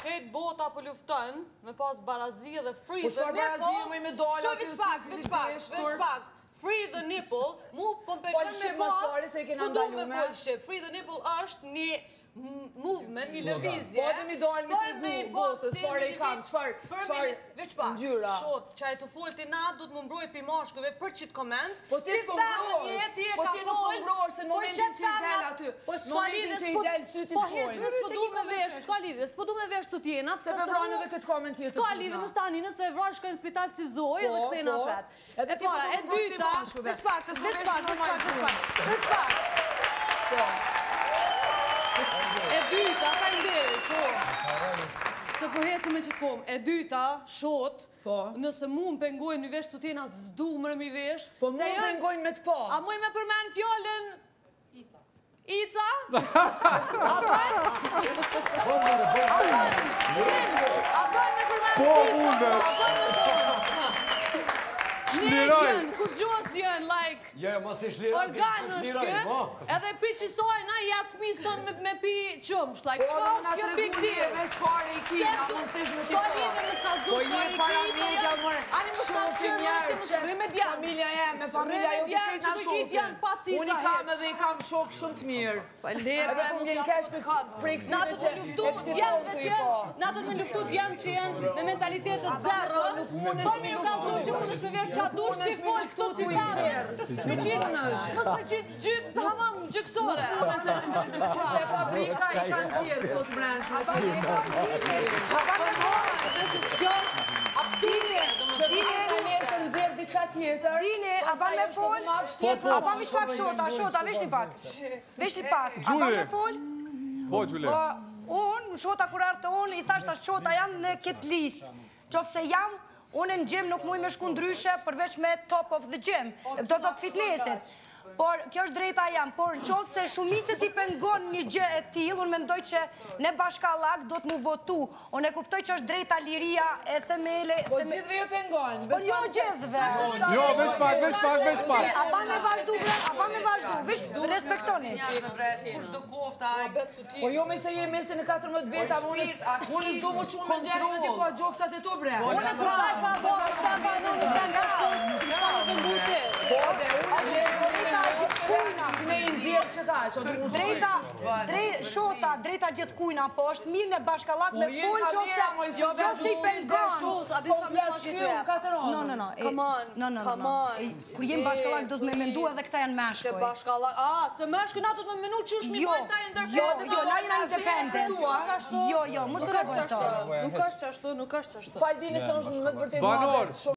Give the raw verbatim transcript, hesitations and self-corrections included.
Krejt bota po lufton me pas barazi dhe free Po the çfarë barazi nipple. më me dal Shoh aty veç pak, si- veç si pak, ti e veç shtur? pak. Free the nipple, mu po më Fol me shqip pa. mas pari se e kena s'po du me ndalume. fol shqip. Free the nipple është një m- movement, një lëvizje. Po dhe mi dojnë mi Për tregu me i botës, pas çfarë i ti kam, një çfarë, për çfarë me- Veç pak, ngjyra. shot, çaj të folti na, du të më mbroj pi mashkëve për qit koment. Po ti s'po mbrohesh, po ti nuk po mbrohesh se në momentin që i del aty, Po në s'ka momentin lidhje, që i s'po- del syti Po shkojnë. hiç, s'po du me vesh, s'ka lidhje, s'po du me vesh sutjena. Se me vranë edhe këtë koment tjetër. S'ka lidhje më stani nëse e vrash shkojnë në spital si Zoj dhe Po, kthejnë po. apet. Edhe E ti po para, po e mbroj pi dyta, mashkuve. veç pak, Se s'po veç vesh pak, në veç pak, veç normalizim. pak, veç pak. E dyta, ka nderi, po. Se po heci me qitë kom. E dyta, shot, Po. nëse mu më pengojnë një vesh sutjena, s'du më rëmi vesh. Po mu se më janë- pengojnë me të pa. A muj me përmen fjallën? Ica. Ica? A bën? A bën? A bën me përmen Po, Ica? mundë. A bën me përmen? Ne Shliroj. janë, kur gjos janë, like, Ja, mos i shliroj. organ është kë, edhe pi qisoj, na jep fëmijës tonë me, me pi qëmsh, like, Po qa na është kjo big treguni deal? me çfarë i ki, na mundësish me ti S'ka pa. lidhje me kazu, Po s'ka je lidhje para me media, janë- more. Ani më s'ka Shofi qërë, njerë, më që remedian. familja jeme, familja jo të Remedian, krejt që na të shofin. gjithë janë pa cica Unë i kam hec. edhe i kam shok shumë të mirë. Po le, Edhe bre, ku mos vjen ja- kesh me prej Na këtyre të që të luftu eksiton djemë të që i janë, pa. na të me luftu djemë që janë me mentalitetet zero. nuk mundesh Po me mi luftu. ka thonë që mundesh me verë qa dush, ti mundesh me fol luftu këto si tu i parë. verë. Me qitë, mos me qitë gjytë, hamam gjyksore. Se fabrika i kanë tjerë këto të mrenshme. Dini, a ba me fol? A ba mi shpak shota, shota, vesh një pak. Vesh një pak. A ba me fol? Po, Gjule. Po, unë, shota kur artë unë, i thashtë ashtë shota jam në këtë listë. Qofse jam, unë në gym nuk muj me shku ndryshe përveç me top of the gym, do të fitnessit. Por, kjo është drejta jam, por në qofë se shumicës i pengon një gjë e tilë, unë mendoj që ne bashkallak do të mu votu. Unë e kuptoj që është drejta liria e themele... Po gjithve ju pengon. Po jo gjithve. Jo, veç pak, veç pak, veç pak. A ba me vazhdu, bre, a ba me vazhdu, vish, respektoni. Kush do kofta, po jo me se je mesi në katërmbëdhjetë veta, unë unë s'do mu qunë me gjesë me ti po gjoksat e tu, bre. Unë e këraj pa bërë, s'ka pa në në stand ashtu, s'ka më pëngu ti. Po dhe unë ne i nxjerr që ka, që du mu Drejta, drejta, shota, drejta gjithë kujna, po është mirë në bashkallak me full qofse, Jo, qofse i pengon. Schultz, a di sa më sa që të jep. No, no, no. Come on, no, no, come no. on. Kur jem bashkallak do të me mendu edhe këta janë Që meshkoj. bashkallak, a, se më shkë na do të më menu që është mi Jo, bajnë ta ndërkohë. jo, jo, na jena independent. Jo, jo, mos Nuk të është rëvojto. qashtu, nuk është qashtu, nuk është qashtu. Fal dini se është më të vërtetë Banor. madhe.